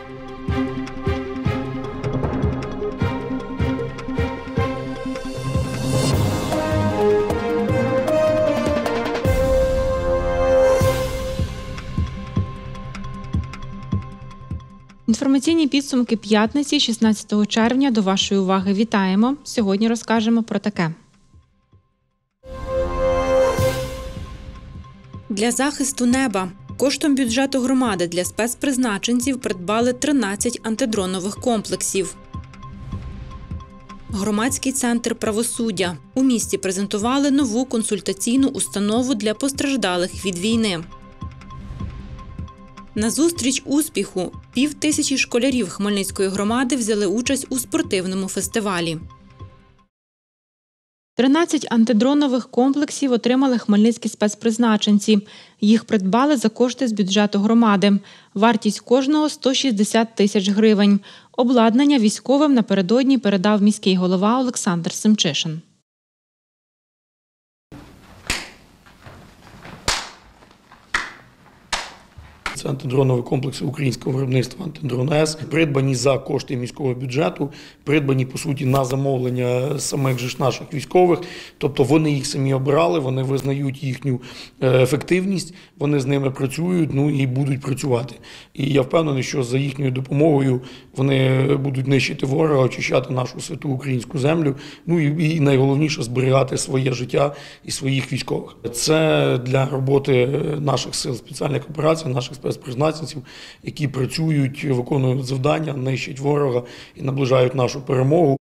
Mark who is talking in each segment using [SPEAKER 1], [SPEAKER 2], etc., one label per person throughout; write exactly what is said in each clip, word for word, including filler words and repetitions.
[SPEAKER 1] Інформаційні підсумки п'ятниці, шістнадцятого червня, до вашої уваги вітаємо. Сьогодні розкажемо про таке. Для захисту неба. Коштом бюджету громади для спецпризначенців придбали тринадцять антидронових комплексів. Громадський центр правосуддя. У місті презентували нову консультаційну установу для постраждалих від війни. Назустріч успіху півтисячі школярів Хмельницької громади взяли участь у спортивному фестивалі. тринадцять антидронових комплексів отримали хмельницькі спецпризначенці. Їх придбали за кошти з бюджету громади. Вартість кожного – сто шістдесят тисяч гривень. Обладнання військовим напередодні передав міський голова Олександр Семчишин.
[SPEAKER 2] Це антидронові комплекси українського виробництва «Антидрон-С», придбані за кошти міського бюджету, придбані, по суті, на замовлення самих же ж наших військових. Тобто вони їх самі обирали, вони визнають їхню ефективність, вони з ними працюють, ну і будуть працювати. І я впевнений, що за їхньою допомогою вони будуть нищити ворога, очищати нашу святу українську землю, ну і, і найголовніше – зберігати своє життя і своїх військових. Це для роботи наших сил спеціальних операцій, наших спецпризначенців, які працюють, виконують завдання, нищать ворога і наближають нашу перемогу.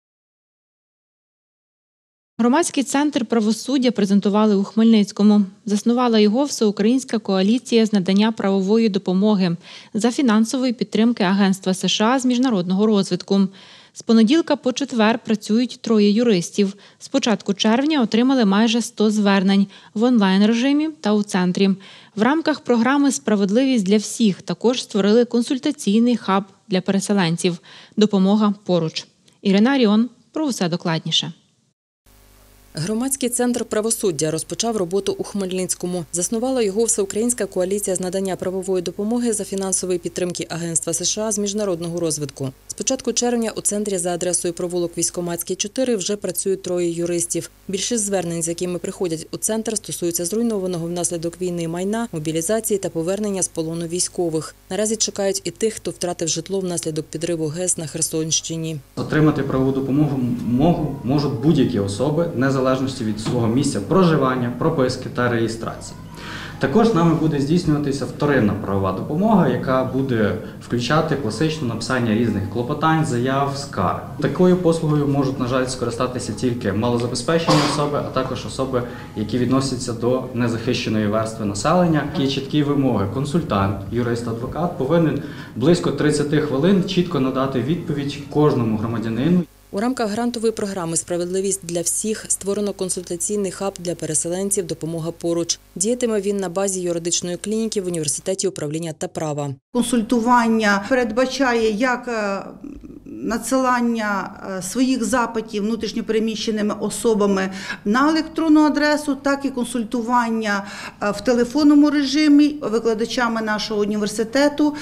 [SPEAKER 1] Громадський центр правосуддя презентували у Хмельницькому. Заснувала його Всеукраїнська коаліція з надання правової допомоги за фінансової підтримки Агентства США з міжнародного розвитку. З понеділка по четвер працюють троє юристів. З початку червня отримали майже сто звернень в онлайн-режимі та у центрі. В рамках програми «Справедливість для всіх» також створили консультаційний хаб для переселенців. Допомога поруч. Ірина Аріон про усе докладніше.
[SPEAKER 3] Громадський центр правосуддя розпочав роботу у Хмельницькому. Заснувала його Всеукраїнська коаліція з надання правової допомоги за фінансової підтримки Агентства США з міжнародного розвитку. З початку червня у центрі за адресою провулок Військоматський, чотири вже працюють троє юристів. Більшість звернень, з якими приходять у центр, стосуються зруйнованого внаслідок війни майна, мобілізації та повернення з полону військових. Наразі чекають і тих, хто втратив житло внаслідок підриву ГЕС на Херсонщині.
[SPEAKER 4] Отримати правову допомогу можуть будь-які особи, незалежно в залежності від свого місця проживання, прописки та реєстрації. Також нами буде здійснюватися вторинна правова допомога, яка буде включати класичне написання різних клопотань, заяв, скарг. Такою послугою можуть, на жаль, скористатися тільки малозабезпечені особи, а також особи, які відносяться до незахищеної верстви населення. Є чіткі вимоги. Консультант, юрист, адвокат повинен близько тридцяти хвилин чітко надати відповідь кожному громадянину.
[SPEAKER 3] У рамках грантової програми «Справедливість для всіх» створено консультаційний хаб для переселенців «Допомога поруч». Діятиме він на базі юридичної клініки в університеті управління та права.
[SPEAKER 5] Консультування передбачає як надсилання своїх запитів внутрішньопереміщеними особами на електронну адресу, так і консультування в телефонному режимі. Викладачами нашого університету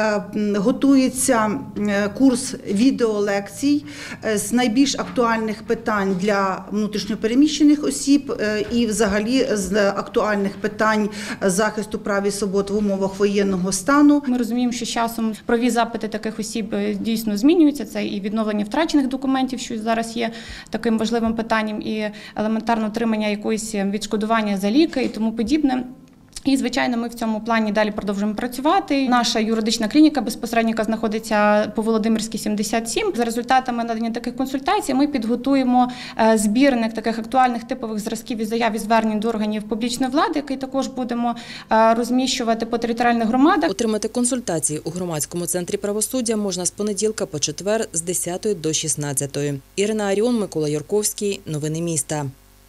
[SPEAKER 5] готується курс відеолекцій з найбільш актуальних питань для внутрішньопереміщених осіб і взагалі з актуальних питань захисту прав і свобод в умовах воєнного стану.
[SPEAKER 6] Ми розуміємо, що з часом правові запити таких осіб дійсно змінюються. Це і відновлення втрачених документів, що зараз є таким важливим питанням, і елементарне отримання якоїсь відшкодування за ліки і тому подібне. І, звичайно, ми в цьому плані далі продовжуємо працювати. Наша юридична клініка безпосередньо знаходиться по Володимирській, сімдесят сім. За результатами надання таких консультацій ми підготуємо збірник таких актуальних типових зразків і заяв і звернень до органів публічної влади, який також будемо розміщувати по територіальних громадах.
[SPEAKER 3] Отримати консультації у громадському центрі правосуддя можна з понеділка по четвер з десятої до шістнадцятої. Ірина Аріон, Микола Юрковський. Новини міста.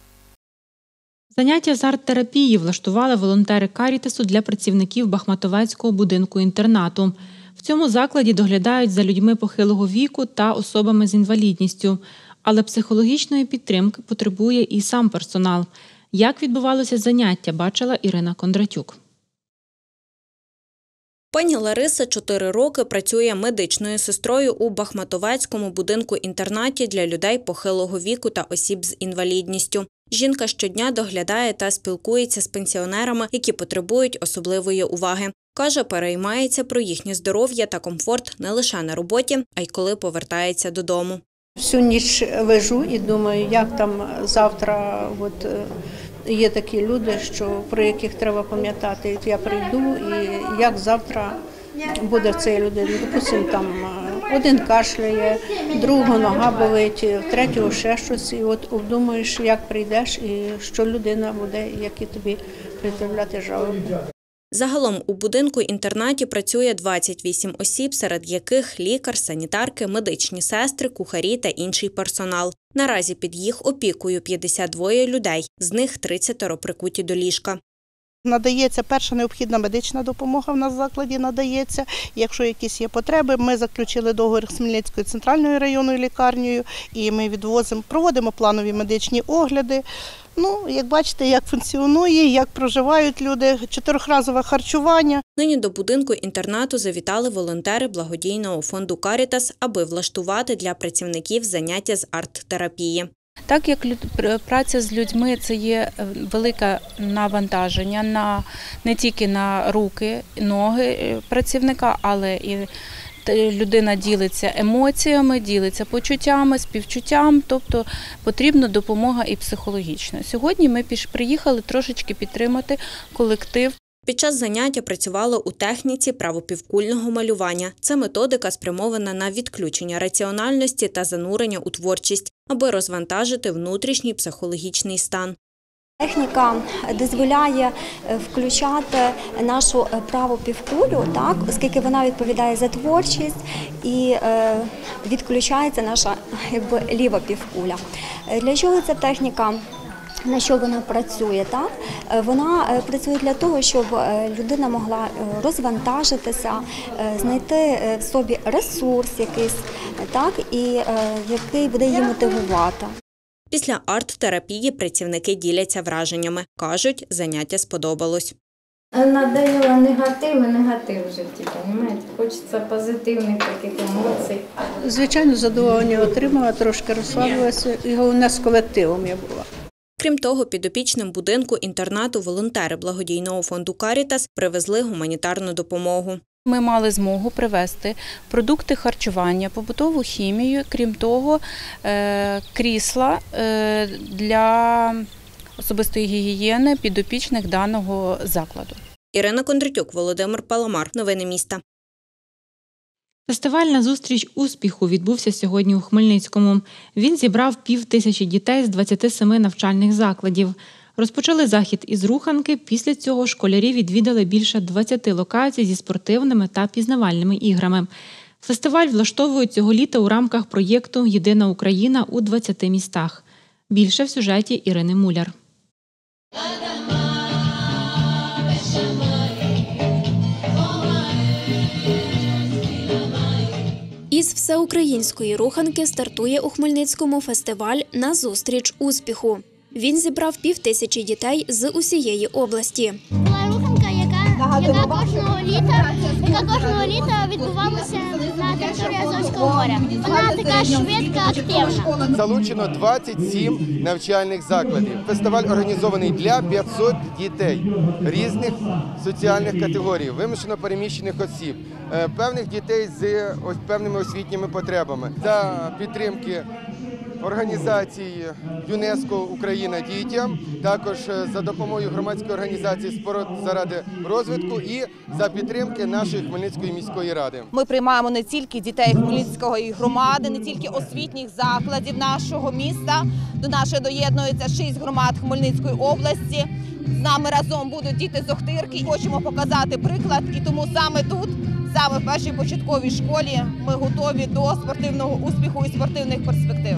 [SPEAKER 1] Заняття з арт-терапії влаштували волонтери Карітасу для працівників Бахматовецького будинку-інтернату. В цьому закладі доглядають за людьми похилого віку та особами з інвалідністю. Але психологічної підтримки потребує і сам персонал. Як відбувалося заняття, бачила Ірина Кондратюк.
[SPEAKER 7] Пані Лариса чотири роки працює медичною сестрою у Бахматовецькому будинку-інтернаті для людей похилого віку та осіб з інвалідністю. Жінка щодня доглядає та спілкується з пенсіонерами, які потребують особливої уваги. Каже, переймається про їхнє здоров'я та комфорт не лише на роботі, а й коли повертається додому.
[SPEAKER 8] Всю ніч лежу і думаю, як там завтра от, є такі люди, що, про яких треба пам'ятати. Я прийду і як завтра буде в цієї людини. Допустим, там один кашляє, другого нога болить, третього ще щось. І от думаєш, як прийдеш і що людина буде, які тобі пред'являти жалоби.
[SPEAKER 7] Загалом у будинку-інтернаті працює двадцять вісім осіб, серед яких лікар, санітарки, медичні сестри, кухарі та інший персонал. Наразі під їх опікою п'ятдесят два людей, з них тридцять прикуті до ліжка.
[SPEAKER 9] Надається перша необхідна медична допомога в нас в закладі надається. Якщо якісь є потреби, ми заключили договір з Хмельницькою центральною районною лікарнею і ми відвозимо, проводимо планові медичні огляди. Ну, як бачите, як функціонує, як проживають люди, чотирьохразове харчування.
[SPEAKER 7] Нині до будинку-інтернату завітали волонтери благодійного фонду «Карітас», аби влаштувати для працівників заняття з арт-терапії.
[SPEAKER 10] Так як праця з людьми – це є велике навантаження на, не тільки на руки, ноги працівника, але і людина ділиться емоціями, ділиться почуттями, співчуттям, тобто потрібна допомога і психологічна. Сьогодні ми приїхали трошечки підтримати колектив.
[SPEAKER 7] Під час заняття працювали у техніці правопівкульного малювання. Це методика, спрямована на відключення раціональності та занурення у творчість, аби розвантажити внутрішній психологічний стан.
[SPEAKER 11] Техніка дозволяє включати нашу праву півкулю, так, оскільки вона відповідає за творчість, і е, відключається наша якби, ліва півкуля. Для чого ця техніка? На що вона працює? Так? Вона працює для того, щоб людина могла розвантажитися, знайти в собі ресурс якийсь, так, і який буде її мотивувати.
[SPEAKER 7] Після арт-терапії працівники діляться враженнями. Кажуть, заняття сподобалось.
[SPEAKER 12] Надоело негатив і негатив в житті, розумієте? Хочеться позитивних таких емоцій.
[SPEAKER 8] Звичайно, задоволення отримала, трошки розслабилася, і головне, з колективом я була.
[SPEAKER 7] Крім того, підопічним будинку-інтернату волонтери благодійного фонду «Карітас» привезли гуманітарну допомогу.
[SPEAKER 10] Ми мали змогу привезти продукти харчування, побутову хімію, крім того, крісла для особистої гігієни підопічних даного закладу.
[SPEAKER 7] Ірина Кондратюк, Володимир Паламар. Новини міста.
[SPEAKER 1] Фестиваль «Назустріч успіху» відбувся сьогодні у Хмельницькому. Він зібрав пів тисячі дітей з двадцяти семи навчальних закладів. Розпочали захід із руханки, після цього школярі відвідали більше двадцяти локацій зі спортивними та пізнавальними іграми. Фестиваль влаштовують цього літа у рамках проєкту «Єдина Україна» у двадцяти містах. Більше в сюжеті Ірини Муляр.
[SPEAKER 13] Із всеукраїнської руханки стартує у Хмельницькому фестиваль «Назустріч успіху». Він зібрав півтисячі дітей з усієї області.
[SPEAKER 14] Була руханка, яка, яка, кожного літа, яка кожного літа відбувалася на території Азовського моря. Вона така швидка, активна.
[SPEAKER 15] Залучено двадцять сім навчальних закладів. Фестиваль організований для п'ятсот дітей різних соціальних категорій, вимушено переміщених осіб, певних дітей з певними освітніми потребами. За підтримки організації ЮНЕСКО «Україна дітям», також за допомогою громадської організації «Спорт заради розвитку» і за підтримки нашої Хмельницької міської ради.
[SPEAKER 16] Ми приймаємо не тільки дітей Хмельницької громади, не тільки освітніх закладів нашого міста. До нашої доєднуються шість громад Хмельницької області. З нами разом будуть діти з Охтирки. Хочемо показати приклад, і тому саме тут, саме в першій початковій школі, ми готові до спортивного успіху і спортивних перспектив.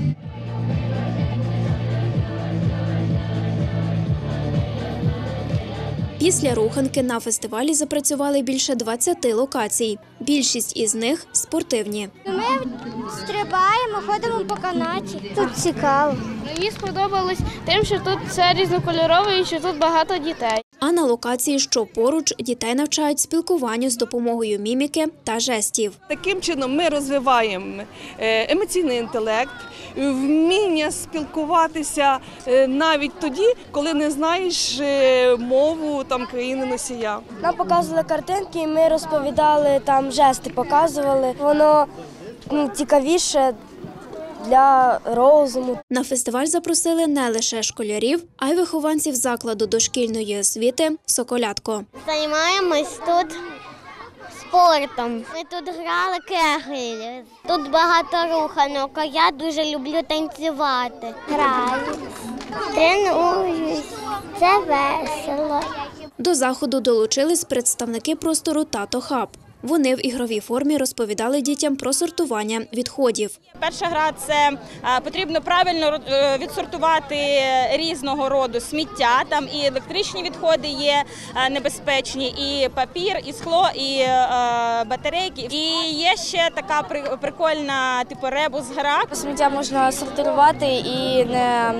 [SPEAKER 13] Після руханки на фестивалі запрацювали більше двадцяти локацій. Більшість із них – спортивні.
[SPEAKER 14] Ми стрибаємо, ходимо по канаті. Тут цікаво.
[SPEAKER 17] Мені сподобалось тим, що тут все різнокольорове і що тут багато дітей.
[SPEAKER 13] А на локації, що поруч, дітей навчають спілкуванню з допомогою міміки та жестів.
[SPEAKER 17] Таким чином ми розвиваємо емоційний інтелект, вміння спілкуватися навіть тоді, коли не знаєш мову там країни носія.
[SPEAKER 18] Нам показували картинки, і ми розповідали, там жести показували. Воно ну, цікавіше для розуму.
[SPEAKER 13] На фестиваль запросили не лише школярів, а й вихованців закладу дошкільної освіти «Соколятко».
[SPEAKER 14] Займаємось тут спортом. Ми тут грали кеглі. Тут багато руханок, а я дуже люблю танцювати. Граю, тренуюсь, це весело.
[SPEAKER 13] До заходу долучились представники простору «Тато Хаб». Вони в ігровій формі розповідали дітям про сортування відходів.
[SPEAKER 19] Перша гра – це потрібно правильно відсортувати різного роду сміття. Там і електричні відходи є небезпечні, і папір, і скло, і батарейки. І є ще така прикольна типу ребус-гра.
[SPEAKER 18] Сміття можна сортувати і не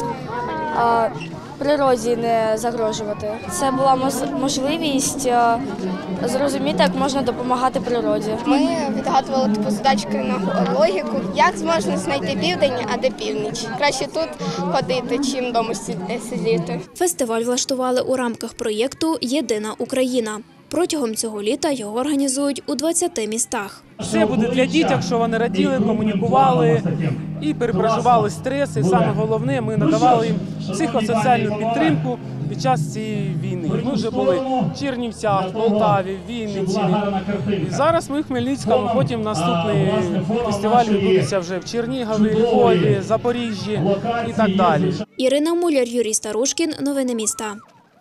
[SPEAKER 18] природі не загрожувати. Це була можливість зрозуміти, як можна допомагати природі.
[SPEAKER 20] Ми відгадували типу задачки на логіку, як можна знайти південь, а де північ. Краще тут ходити, чим вдома сидіти.
[SPEAKER 13] Фестиваль влаштували у рамках проєкту «Єдина Україна». Протягом цього літа його організують у двадцяти містах.
[SPEAKER 21] Все буде для діток, щоб вони раділи, комунікували і перепроживали стрес. І саме головне, ми надавали їм психосоціальну підтримку під час цієї війни. Ми вже були в Чернівцях, в Полтаві, в Вінниці. І зараз ми в Хмельницькому, потім наступний фестиваль відбудеться вже в Чернігові, Львові, Запоріжжі і так далі.
[SPEAKER 13] Ірина Муляр, Юрій Старушкін. Новини міста.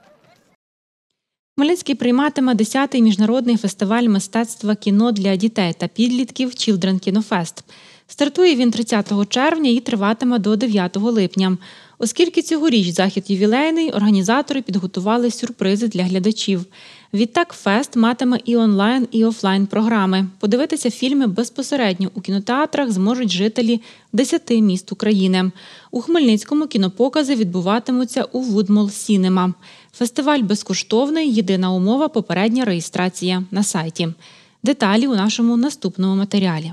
[SPEAKER 1] Хмельницький прийматиме десятий міжнародний фестиваль мистецтва кіно для дітей та підлітків Children Kino Fest. Стартує він тридцятого червня і триватиме до дев'ятого липня. Оскільки цьогоріч захід ювілейний, організатори підготували сюрпризи для глядачів. Відтак фест матиме і онлайн, і офлайн програми. Подивитися фільми безпосередньо у кінотеатрах зможуть жителі десяти міст України. У Хмельницькому кінопокази відбуватимуться у Woodmall Cinema. Фестиваль безкоштовний, єдина умова – попередня реєстрація на сайті. Деталі у нашому наступному матеріалі.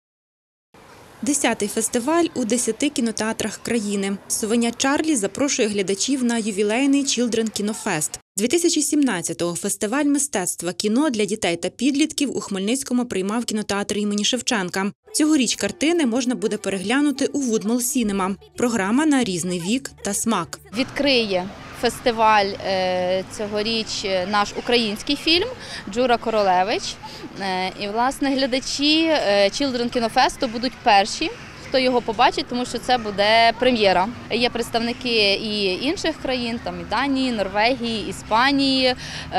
[SPEAKER 1] Десятий фестиваль у десяти кінотеатрах країни. Совеня Чарлі запрошує глядачів на ювілейний Children Kino Fest. дві тисячі сімнадцятого фестиваль мистецтва кіно для дітей та підлітків у Хмельницькому приймав кінотеатр імені Шевченка. Цьогоріч картини можна буде переглянути у Woodmall Cinema. Програма на різний вік та смак.
[SPEAKER 22] Відкриє фестиваль цьогоріч наш український фільм «Джура Королевич». І, власне, глядачі Children Kino Fest будуть перші, хто його побачить, тому що це буде прем'єра. Є представники і інших країн, там і Данії, Норвегії, Іспанії,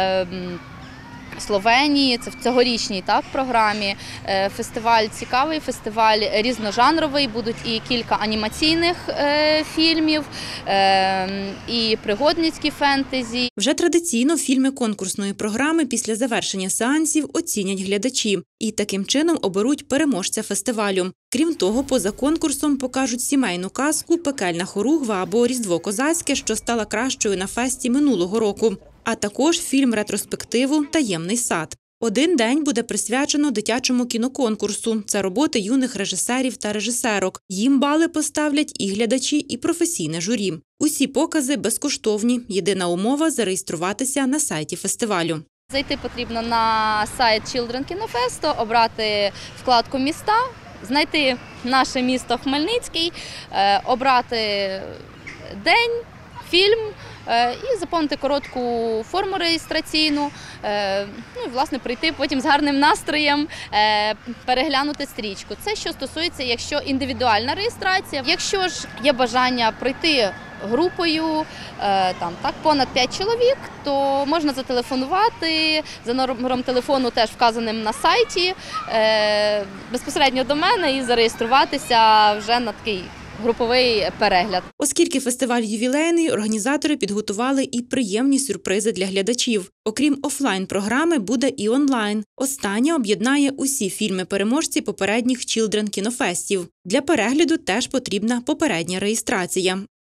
[SPEAKER 22] Словенії, це в цьогорічній так, програмі. Фестиваль цікавий, фестиваль різножанровий, будуть і кілька анімаційних е, фільмів, е, і пригодницькі фентезі.
[SPEAKER 1] Вже традиційно фільми конкурсної програми після завершення сеансів оцінять глядачі і таким чином оберуть переможця фестивалю. Крім того, поза конкурсом покажуть сімейну казку «Пекельна хоругва» або «Різдво козацьке», що стала кращою на фесті минулого року. А також фільм-ретроспективу «Таємний сад». Один день буде присвячено дитячому кіноконкурсу. Це роботи юних режисерів та режисерок. Їм бали поставлять і глядачі, і професійне журі. Усі покази безкоштовні. Єдина умова – зареєструватися на сайті фестивалю.
[SPEAKER 22] Зайти потрібно на сайт Children Kino Fest, обрати вкладку «Міста», знайти наше місто Хмельницький, обрати день, фільм і заповнити коротку форму реєстраційну, ну і, власне, прийти потім з гарним настроєм, переглянути стрічку. Це що стосується, якщо індивідуальна реєстрація. Якщо ж є бажання прийти групою, там так понад п'ять чоловік, то можна зателефонувати за номером телефону, теж вказаним на сайті, безпосередньо до мене і зареєструватися вже на такий груповий перегляд.
[SPEAKER 1] Оскільки фестиваль ювілейний, організатори підготували і приємні сюрпризи для глядачів. Окрім офлайн-програми, буде і онлайн. Остання об'єднає усі фільми-переможці попередніх Children Kino Festів. Для перегляду теж потрібна попередня реєстрація.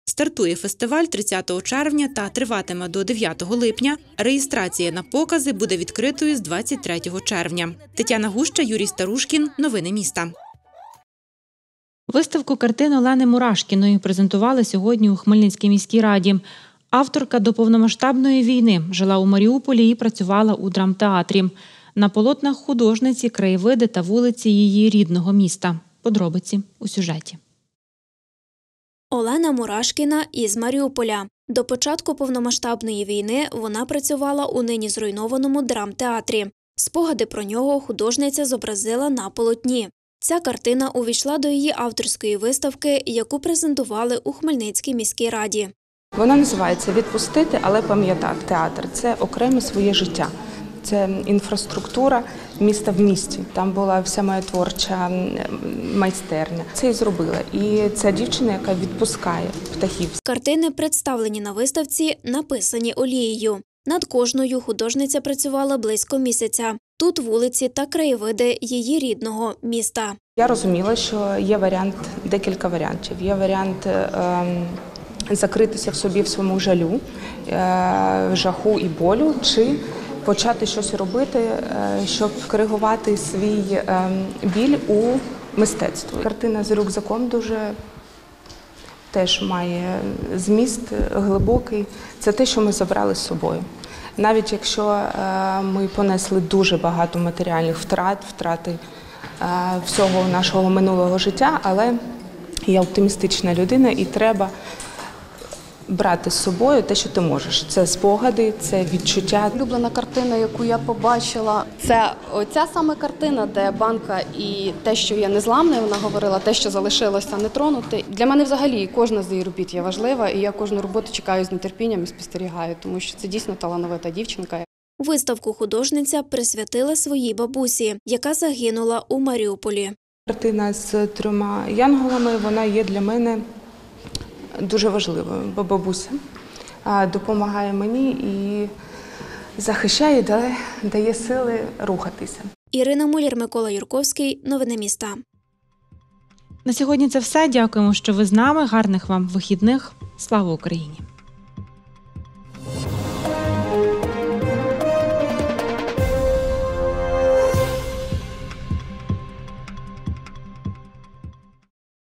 [SPEAKER 1] Стартує фестиваль тридцятого червня та триватиме до дев'ятого липня. Реєстрація на покази буде відкритою з двадцять третього червня. Тетяна Гуща, Юрій Старушкін. Новини міста. Виставку картин Олени Мурашкіної презентували сьогодні у Хмельницькій міській раді. Авторка до повномасштабної війни жила у Маріуполі і працювала у драмтеатрі. На полотнах художниці краєвиди та вулиці її рідного міста. Подробиці у сюжеті.
[SPEAKER 13] Олена Мурашкіна із Маріуполя. До початку повномасштабної війни вона працювала у нині зруйнованому драмтеатрі. Спогади про нього художниця зобразила на полотні. Ця картина увійшла до її авторської виставки, яку презентували у Хмельницькій міській раді.
[SPEAKER 2] Вона називається «Відпустити, але пам'ятати». Театр – це окреме своє життя. Це інфраструктура міста в місті. Там була вся моя творча майстерня. Це і зробила. І ця дівчина, яка відпускає птахів.
[SPEAKER 13] Картини, представлені на виставці, написані олією. Над кожною художниця працювала близько місяця. Тут вулиці та краєвиди її рідного міста.
[SPEAKER 2] Я розуміла, що є варіант, декілька варіантів. Є варіант ем, закритися в собі в своєму жалю, е, жаху і болю, чи почати щось робити, щоб коригувати свій біль у мистецтві. Картина з рюкзаком дуже теж має зміст глибокий. Це те, що ми забрали з собою. Навіть якщо ми понесли дуже багато матеріальних втрат, втрати всього нашого минулого життя, але я оптимістична людина і треба брати з собою те, що ти можеш. Це спогади, це відчуття.
[SPEAKER 4] Улюблена картина, яку я побачила, це оця саме картина, де банка і те, що є незламне, вона говорила, те, що залишилося нетронути. Для мене взагалі кожна з її робіт є важлива, і я кожну роботу чекаю з нетерпінням і спостерігаю, тому що це дійсно талановита дівчинка.
[SPEAKER 13] Виставку художниця присвятила своїй бабусі, яка загинула у Маріуполі.
[SPEAKER 2] Картина з трьома янголами, вона є для мене дуже важливою, бо бабуся допомагає мені і захищає, дає, дає сили рухатися.
[SPEAKER 13] Ірина Муляр, Микола Юрковський. Новини міста.
[SPEAKER 1] На сьогодні це все. Дякуємо, що ви з нами. Гарних вам вихідних. Слава Україні!